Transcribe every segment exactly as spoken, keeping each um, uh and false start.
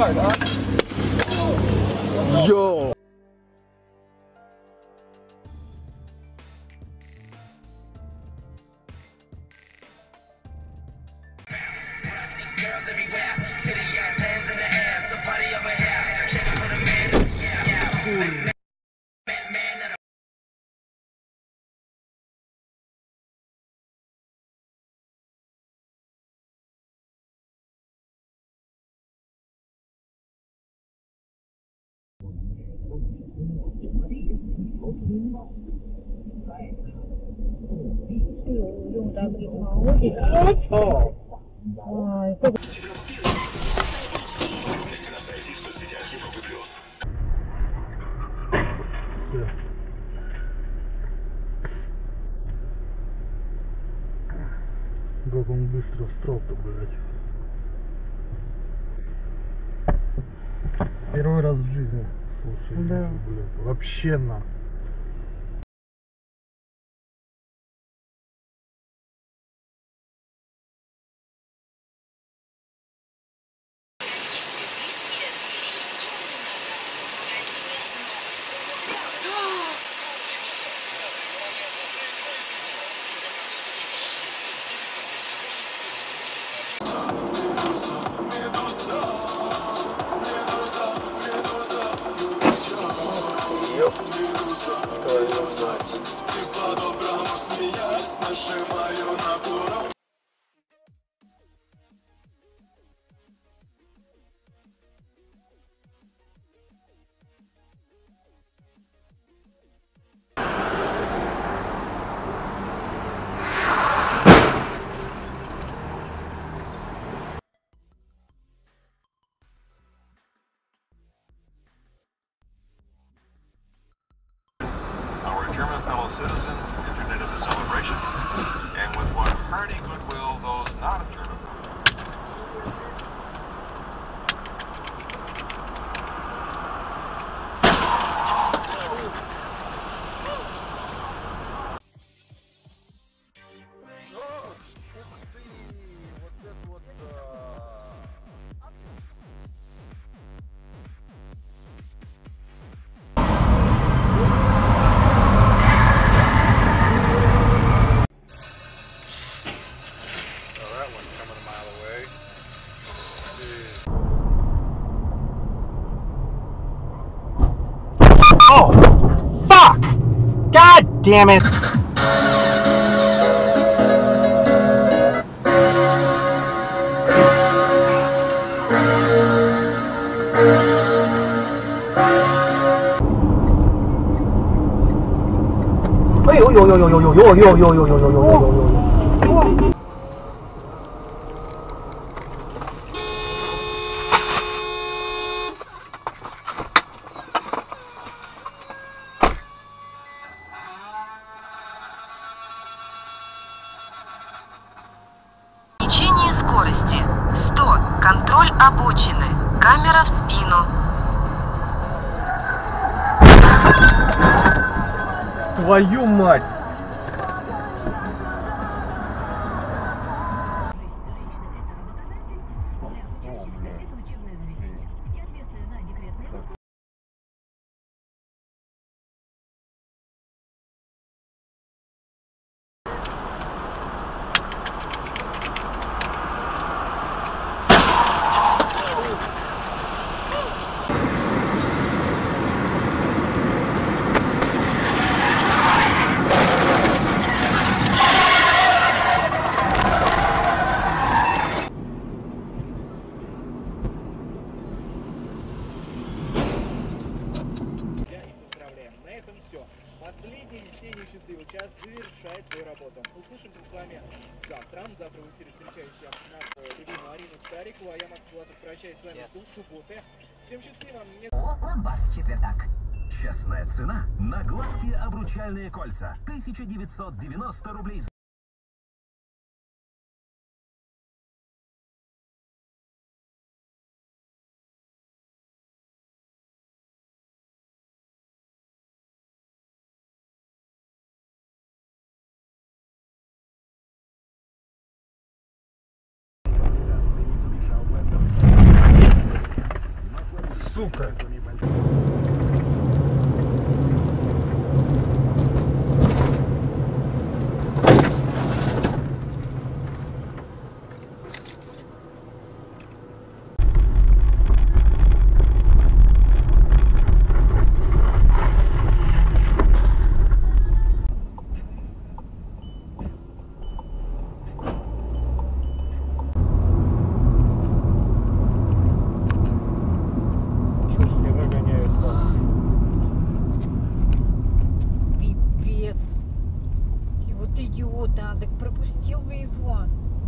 Йоу! 哦。 Как он быстро встал-то, блядь. Первый раз в жизни, слушай, да. Вижу, блядь. Вообще на. German fellow citizens entered into the celebration, and with what hearty goodwill those not of German. Oh, fuck! God damn it! 哎呦呦呦呦呦呦呦呦呦呦呦呦呦呦呦！ Ограничение скорости сто. Контроль обочины. Камера в спину. Твою мать! Последний весенний счастливый час завершает свою работу. Услышимся с вами завтра. Завтра в эфире встречаете нашу любимую Арину Старикову, а я, Макс Влатов, прощаюсь с вами до субботы. Всем счастливо! Ломбард четвертак. Честная цена на гладкие обручальные кольца. тысяча девятьсот девяносто рублей. сука. Пипец. И вот идиот, а, так пропустил бы его.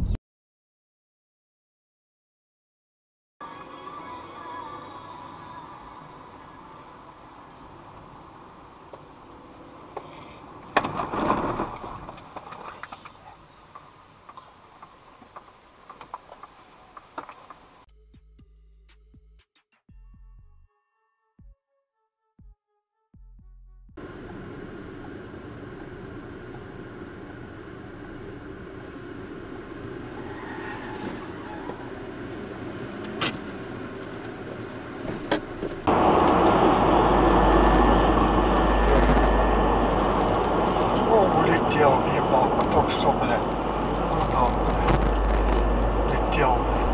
Улетел, въебал, только что, блядь. Удал, блядь. Летел, блядь.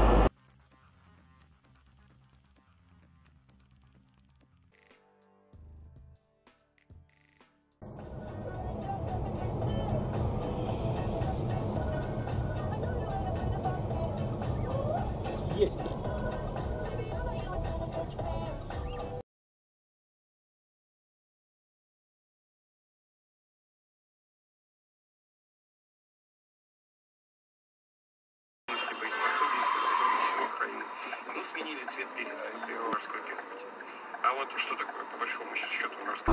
Есть. Мы сменили цвет переварской техники. А вот что такое, по большому счету, морская?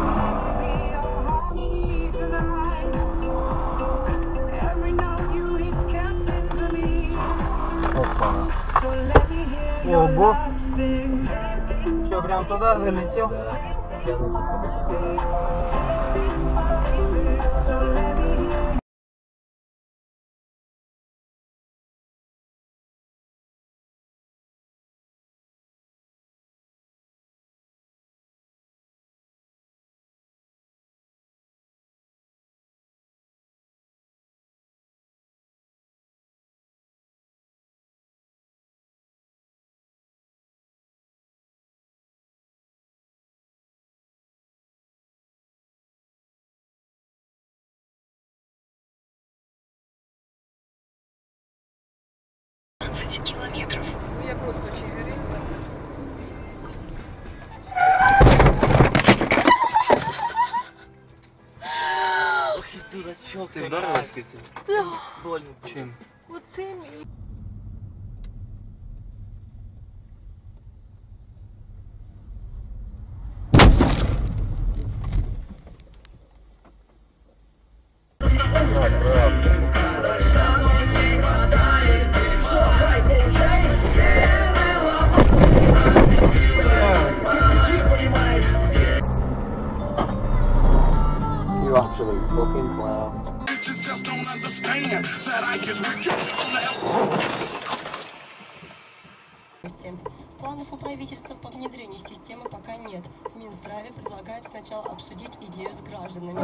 Ого! Что, прям туда залетел? двадцать километров. Ну я просто очень верю. Ох, дурачок, ты ударилась этим? Да. Больно. Чем? Вот цим. You absolute fucking clown. Планов у правительства по внедрению системы пока нет. В Минздраве предлагают сначала обсудить идею с гражданами.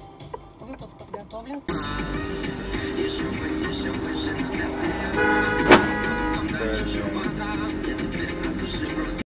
Выпуск подготовлен. Еще бы, еще бы,